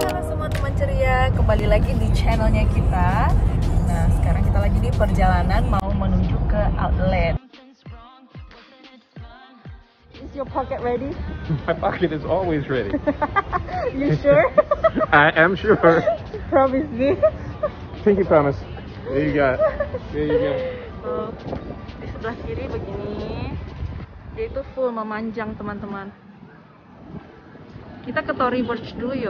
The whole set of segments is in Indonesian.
Halo semua teman ceria, kembali lagi di channelnya kita. Nah, sekarang kita lagi di perjalanan mau menuju ke outlet. Is your pocket ready? My pocket is always ready. You sure? I am sure. Promise me. Pinky promise. There you go. There you go. Di sebelah kiri begini, dia itu full memanjang teman-teman. Kita ke Tory Burch dulu yuk.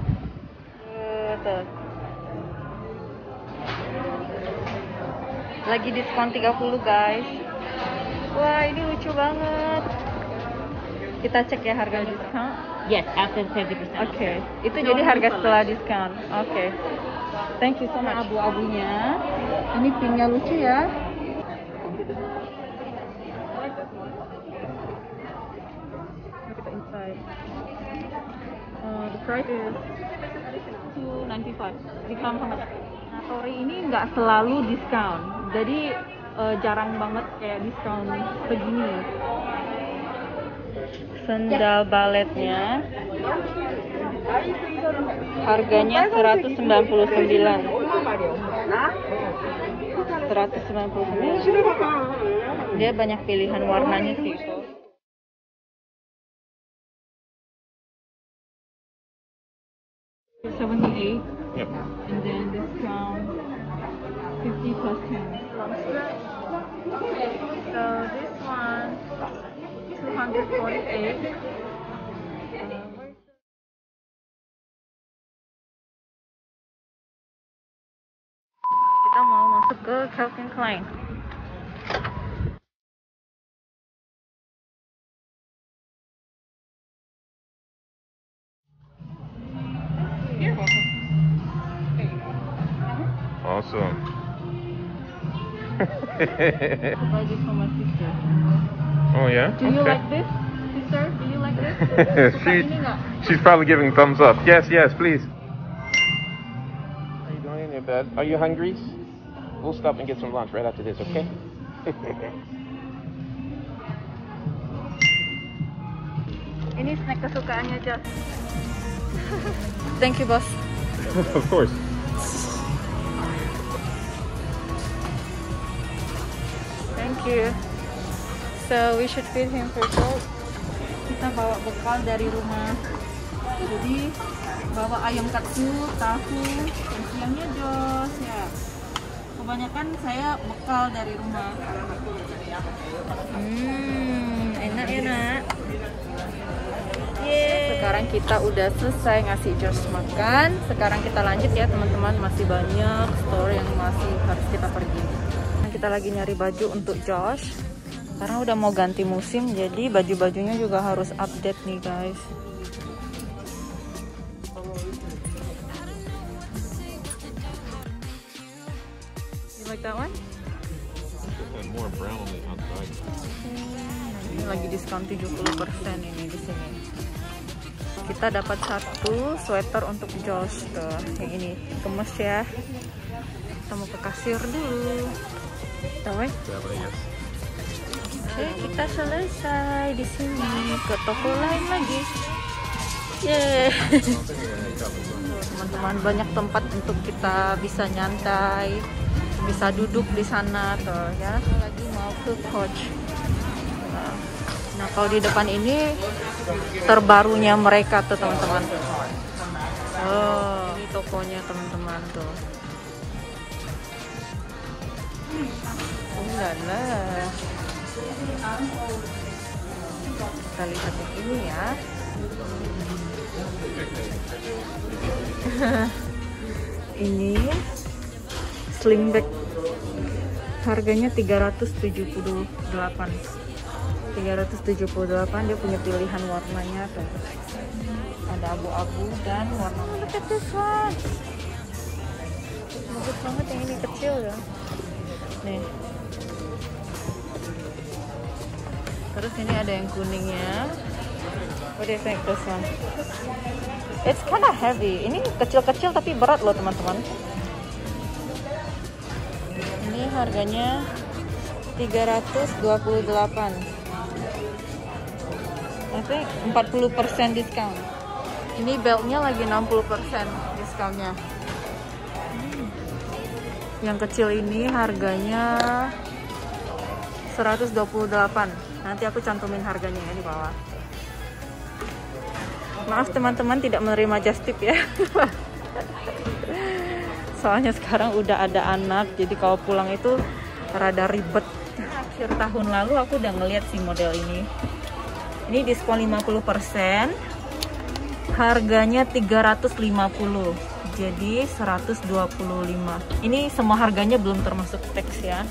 Lagi diskon 30 guys. Wah, ini lucu banget. Kita cek ya harga diskon. Yes, after 30%. Oke, itu jadi harga setelah diskon. Oke. Thank you so much. Abu-abunya. Ini pinknya lucu ya. Look at the inside. The price is $295. Diskon how much? Nah, Tory ini nggak selalu diskon. Jadi jarang banget kayak diskon segini. Sendal baletnya harganya 199. Dia banyak pilihan warnanya sih. $78. Yep. And then discount 50 plus 10. So this one 248. Kita mau masuk ke Calvin Klein. Awesome. Buy this for my sister. Oh yeah. Do you Okay. like this, sister? Do you like this? Suka She, ini nggak? she's probably giving thumbs up. Yes, yes, please. How you doing in your bed? Are you hungry? We'll stop and get some lunch right after this, okay? Ini snack kesukaannya Josh. Thank you, boss. Of course. Thank you. So we should feed him first. Kita bawa bekal dari rumah. Jadi bawa ayam katsu, tahu, dan siangnya Josh ya. Kebanyakan saya bekal dari rumah. Enak-enak. Sekarang kita udah selesai ngasih Josh makan. Sekarang kita lanjut ya teman-teman. Masih banyak store yang masih harus kita pergi. Kita lagi nyari baju untuk Josh. Karena udah mau ganti musim, jadi baju-bajunya juga harus update nih guys. You like that one? More brown on the outside. Ini lagi diskon 70% ini di sini. Kita dapat satu sweater untuk Josh tuh, yang ini gemes ya. Kita mau ke kasir dulu. Tahu? Oke, kita selesai di sini. Ke toko lain lagi. Yeay. Teman-teman, banyak tempat untuk kita bisa nyantai, bisa duduk di sana tuh ya. Lagi mau ke Coach. Nah, kalau di depan ini terbarunya mereka tuh teman-teman. Oh, ini tokonya teman-teman tuh. Lala. Kita lihat yang ini ya. Ini sling bag. Harganya 378. Dia punya pilihan warnanya tuh. Ada abu-abu dan warna merah. Look at this one. Bagus banget yang ini, kecil ya. Nih. Terus ini ada yang kuningnya. What do you think this one? It's kind of heavy. Ini kecil-kecil tapi berat loh teman-teman. Ini harganya 328. I think 40% discount. Ini beltnya lagi 60% diskonnya. Yang kecil ini harganya 128. Nanti aku cantumin harganya ya di bawah. Maaf teman-teman tidak menerima just tip ya. Soalnya sekarang udah ada anak, jadi kalau pulang itu rada ribet. Akhir tahun lalu aku udah ngeliat sih model ini. Ini diskon 50%. Harganya 350. Jadi 125. Ini semua harganya belum termasuk tax ya.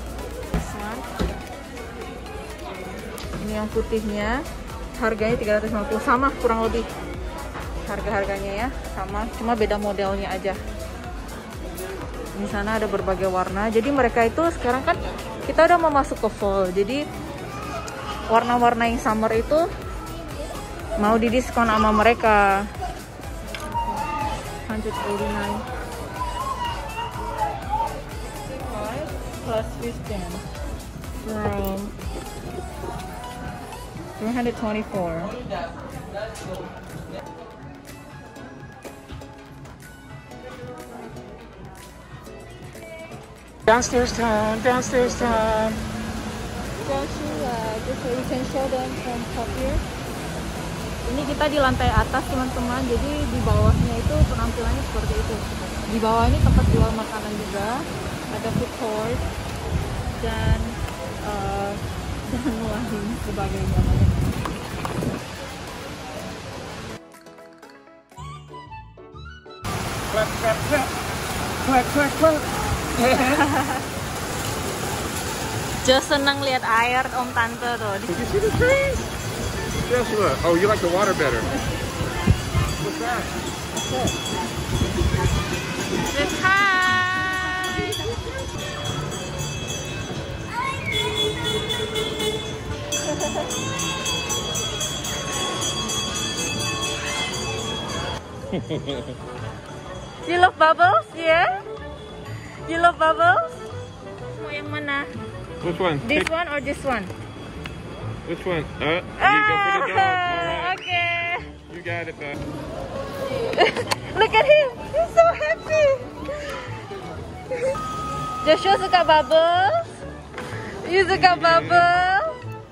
Ini yang putihnya. Harganya 350, sama kurang lebih. Harga-harganya ya, sama, cuma beda modelnya aja. Di sana ada berbagai warna. Jadi mereka itu sekarang kan kita udah mau masuk ke fall. Jadi warna-warna yang summer itu mau didiskon sama mereka. 189 plus 15 from 324. Downstairs time, downstairs time. Joshua, just so you can show them from top here. Ini kita di lantai atas teman-teman, jadi di bawahnya itu penampilannya seperti itu. Di bawah ini tempat jual makanan juga, ada food court dan lain sebagainya. Clap, clap, clap. Clap, clap, clap. Just senang lihat air om tante tuh. Did you see the trees? Guess what? Oh, you like the water better. What's that? What's that? Say hi. You love bubbles? Yeah? You love bubbles? Mau yang mana? Which one? This one or this one? Which one? You go for the dog. All right. Okay. You got it, though. Look at him. He's so happy. Joshua suka bubbles? You suka bubbles?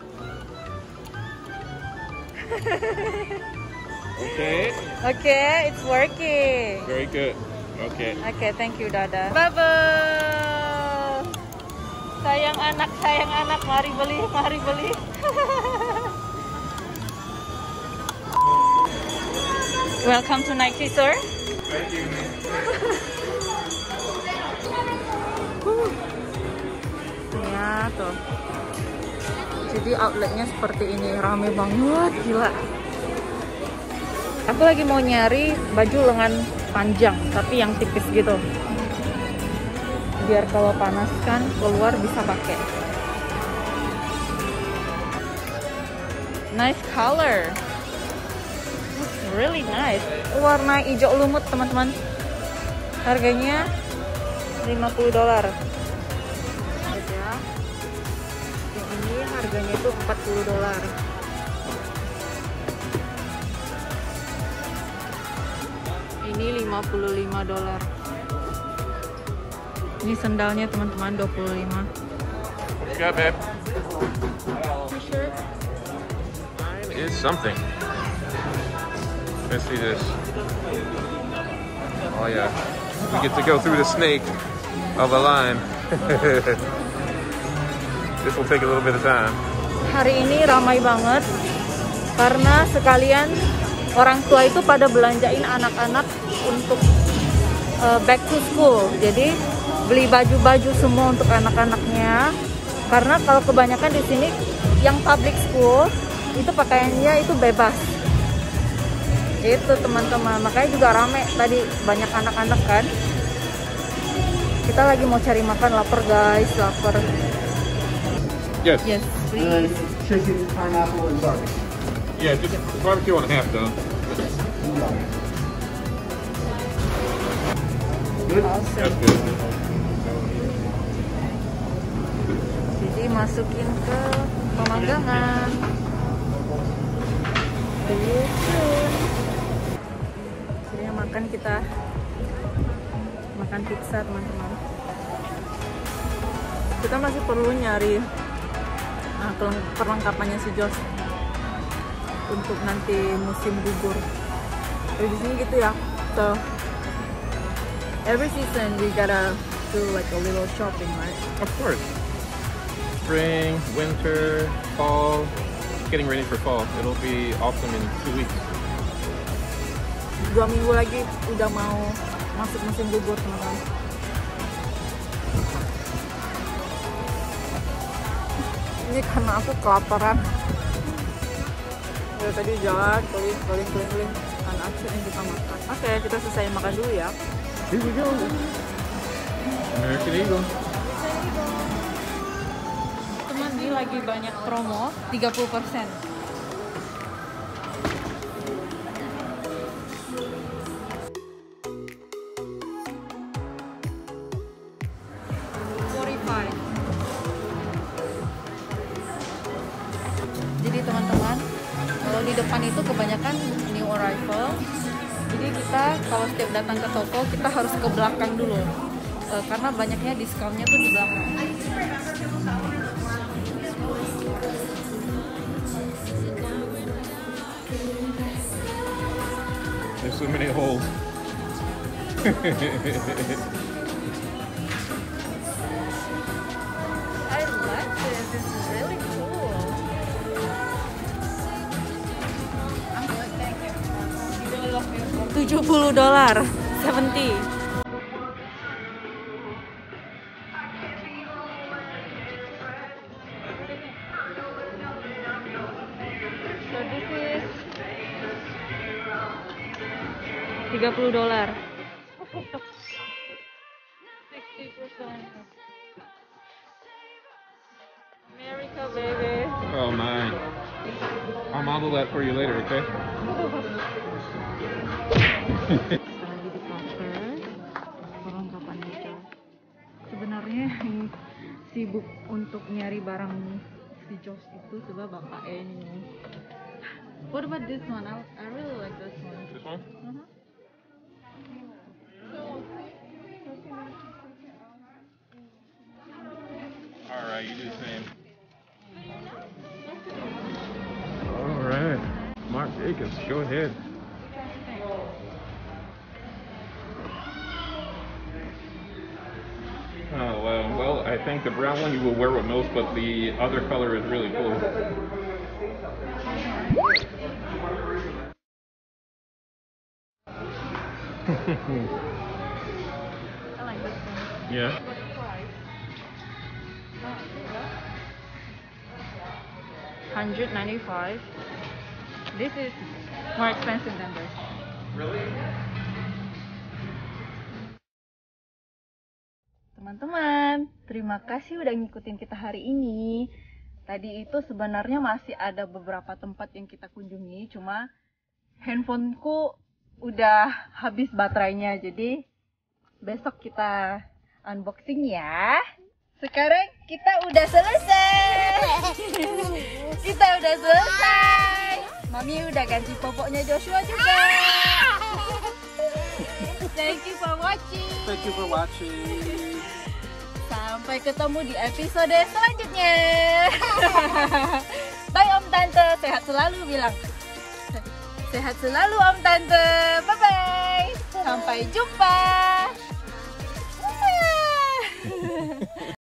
Okay. Okay, it's working. Very good. Okay. Okay, thank you, Dada. Bubbles. Sayang anak, mari beli, mari beli. Welcome to Nike, sir. Thank you. Ya, tuh. Jadi outletnya seperti ini, rame banget, gila. Aku lagi mau nyari baju lengan panjang, tapi yang tipis gitu. Biar kalau panas kan keluar bisa pakai. Nice color. Looks really nice. Warna hijau lumut, teman-teman. Harganya $50. Ya. Yang ini harganya itu $40. Ini $55. Ini sendalnya teman-teman 25. Yeah, babe. T-shirt. Mine is something. Let's see this. Oh yeah. We get to go through the snake of a line. This will take a little bit of time. Hari ini ramai banget karena sekalian orang tua itu pada belanjain anak-anak untuk back to school. Jadi beli baju-baju semua untuk anak-anaknya. Karena kalau kebanyakan di sini yang public school itu pakaiannya itu bebas. Itu teman-teman, makanya juga rame tadi, banyak anak-anak kan. Kita lagi mau cari makan, lapar guys, lapar. Yes. Yes, please. Chicken, pineapple, and barbecue. Yeah, just barbecue on half though. Good? Awesome. That's good. Jadi masukin ke pemanggangan. Makan kita makan pizza teman-teman. Kita masih perlu nyari perlengkapannya si Josh untuk nanti musim gugur. Di sini gitu ya. So every season we gotta do like a little shopping, right? Of course. Spring, winter, fall. Getting ready for fall. It'll be awesome in 2 weeks. 2 minggu lagi udah mau masuk musim gugur teman-teman. Ini karena aku kelaparan. Ya tadi jalan keliling kan akhirnya kita makan. Oke, kita selesai makan dulu ya. Here we go. American Eagle. Teman, ini lagi banyak promo 30%. Jadi teman-teman, kalau di depan itu kebanyakan new arrival. Jadi kita kalau setiap datang ke toko kita harus ke belakang dulu, karena banyaknya diskonnya tuh di belakang. There's so many holes. I like this. This is really cool. I'm good, thank you. You really love me. $70. 70. So this is $30. 60%. America, baby. Oh my. I'll model that for you later, okay? Lagi di counter perlengkapannya Josh. Sebenarnya yang sibuk untuk nyari barang si Josh itu coba bapak ini. What about this one? I really like this one. This one? Alright, you do the same. Alright. Marc Jacobs, go ahead. Oh, well, I think the brown one you will wear with most, but the other color is really cool. I like this one. Yeah. What's the price? $195. This is more expensive than this. Really? Teman-teman, terima kasih udah ngikutin kita hari ini. Tadi itu sebenarnya masih ada beberapa tempat yang kita kunjungi, cuma handphoneku udah habis baterainya, jadi besok kita unboxing ya. Sekarang kita udah selesai. Kita udah selesai. Mami udah ganti popoknya Joshua juga. Thank you for watching. Thank you for watching. Sampai ketemu di episode selanjutnya. Bye Om Tante, sehat selalu bilang. Sehat selalu Om Tante. Bye bye. Sampai jumpa.